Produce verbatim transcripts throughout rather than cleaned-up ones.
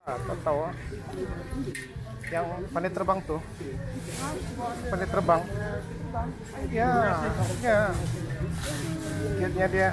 Ah, tahu yang pandai terbang tuh, pandai terbang. Ya, ya. Giatnya dia.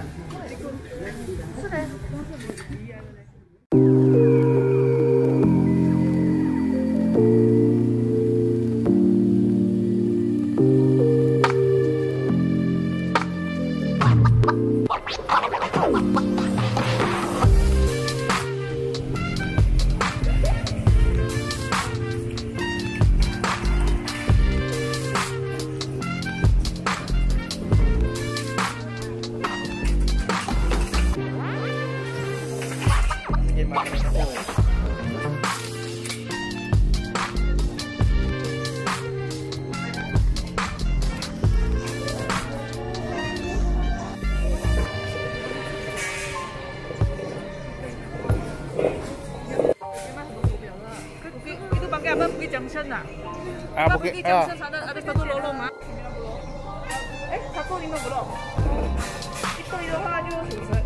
Itu pakai apa? Bukit Junction ah? Ah, Bukit Bukit Junction ada ada satu lorong ah. Eh, satu lima puluh. Itu di bawah aja susah.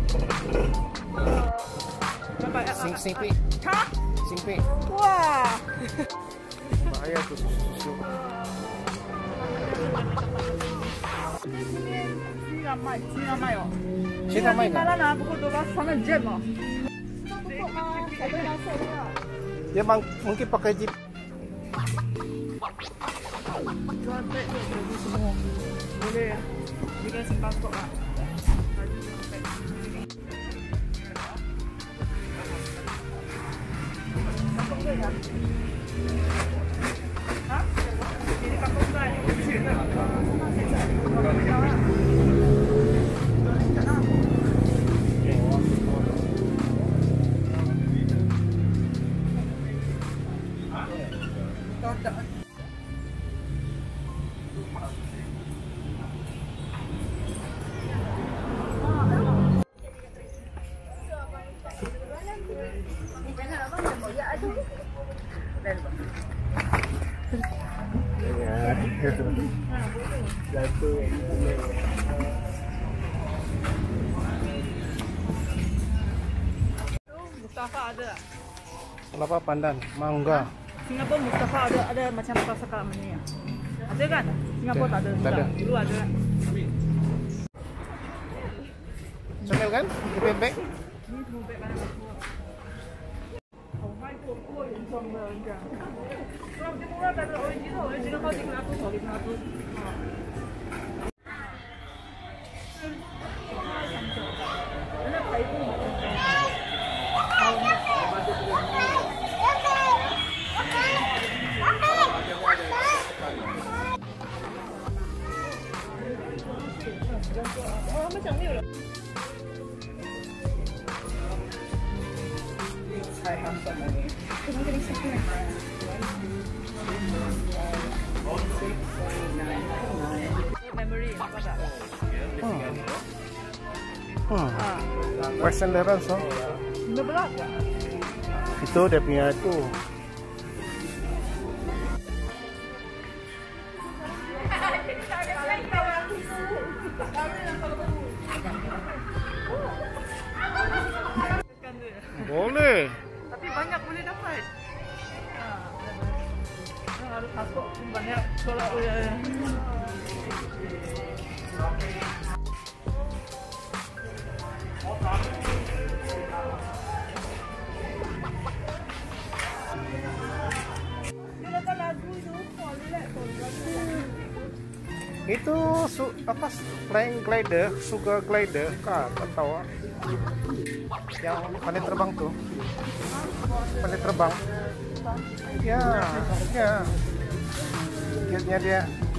Sing singpi. Hah? Singpi. Wah. Bahaya tuh susu. Sini ramai, sini ramai oh. Sini ramai kan? Malam ah, pukul dua belas sangat jam oh. Tutup ah, tak boleh masuk ah. Dia mang, mungkin pakai jeep. Jual beg tu baju semua. Boleh ya. Jika simpan stok ah. Baju beg. Kampung tu ya? Hah? Ini kampung tu ni. Mustafa ada. Kelapa pandan, mangga. Singapura Mustafa ada ada macam rasa kalam ni ya. Ada kan? Singapura tak ada. Tak ada. Dulu ada. Comel kan? Bebek. Ni tu beg mana semua. Oh, mai tu aku yang jom dah enggak. Kalau dia murah tak ada original, original kau tiga ratus, lima ratus. Ada kai pun macam tu. Oh, macam ni lah. Memory apa tak? Hmm. Hmm. Ah, Western Lawrence oh. lima belas tak? Itu dia punya itu. Boleh. Tapi banyak boleh dapat. Ha, harus masuk banyak solat ya. Itu su, apa flying glider, sugar glider, kah? Tak tahu. Yang pandai terbang tuh, pandai terbang. Ya, ya. Giatnya dia.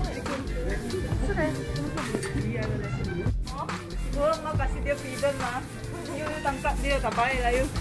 Orang mau kasih dia feeder lah. You tangkap dia tak baik lah you.